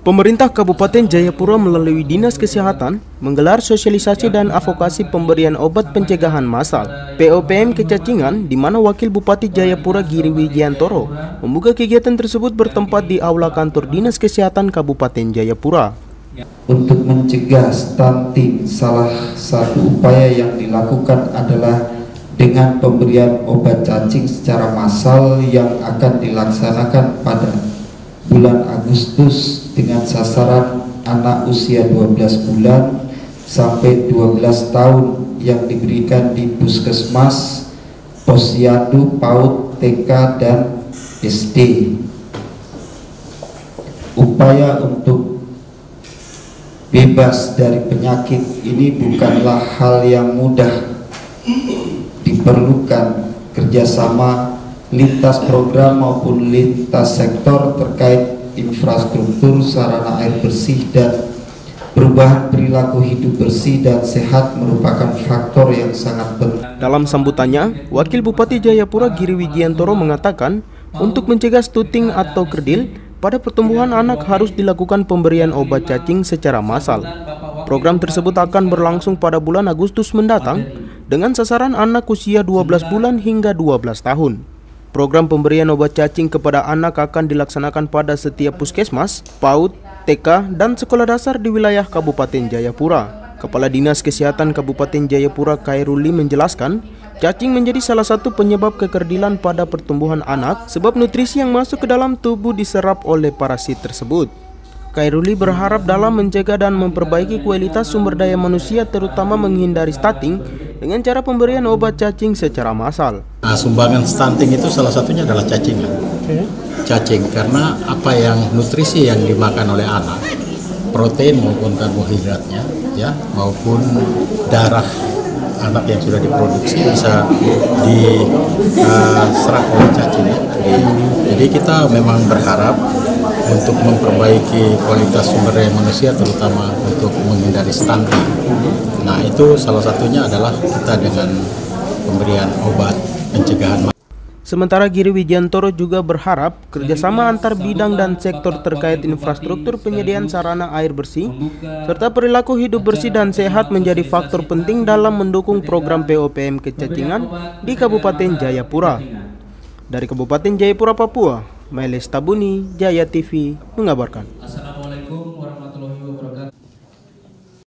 Pemerintah Kabupaten Jayapura melalui Dinas Kesehatan menggelar sosialisasi dan advokasi pemberian obat pencegahan massal POPM kecacingan, di mana Wakil Bupati Jayapura Giri Wijiantoro membuka kegiatan tersebut bertempat di aula kantor Dinas Kesehatan Kabupaten Jayapura. Untuk mencegah stunting, salah satu upaya yang dilakukan adalah dengan pemberian obat cacing secara massal yang akan dilaksanakan pada bulan Agustus dengan sasaran anak usia 12 bulan sampai 12 tahun yang diberikan di puskesmas, posyandu, PAUD, TK, dan SD. Upaya untuk bebas dari penyakit ini bukanlah hal yang mudah, diperlukan kerjasama lintas program maupun lintas sektor terkait infrastruktur, sarana air bersih, dan perubahan perilaku hidup bersih dan sehat merupakan faktor yang sangat penting. Dalam sambutannya, Wakil Bupati Jayapura Giri Wijiantoro mengatakan untuk mencegah stunting atau kerdil pada pertumbuhan anak harus dilakukan pemberian obat cacing secara massal. Program tersebut akan berlangsung pada bulan Agustus mendatang dengan sasaran anak usia 12 bulan hingga 12 tahun. Program pemberian obat cacing kepada anak akan dilaksanakan pada setiap puskesmas, PAUD, TK, dan sekolah dasar di wilayah Kabupaten Jayapura. Kepala Dinas Kesehatan Kabupaten Jayapura Khairuli menjelaskan, cacing menjadi salah satu penyebab kekerdilan pada pertumbuhan anak sebab nutrisi yang masuk ke dalam tubuh diserap oleh parasit tersebut. Khairuli berharap dalam mencegah dan memperbaiki kualitas sumber daya manusia, terutama menghindari stunting dengan cara pemberian obat cacing secara massal. Sumbangan stunting itu salah satunya adalah cacing. Cacing karena apa yang nutrisi yang dimakan oleh anak, protein maupun karbohidratnya, ya, maupun darah anak yang sudah diproduksi bisa diserap oleh cacing. Jadi kita memang berharap untuk memperbaiki kualitas sumber daya manusia, terutama untuk menghindari stunting. Nah, itu salah satunya adalah kita dengan pemberian obat pencegahan. Sementara Giri Wijiantoro juga berharap kerjasama antar bidang dan sektor terkait infrastruktur penyediaan sarana air bersih serta perilaku hidup bersih dan sehat menjadi faktor penting dalam mendukung program POPM kecacingan di Kabupaten Jayapura. Dari Kabupaten Jayapura, Papua, Mailes Tabuni, Jaya TV mengabarkan.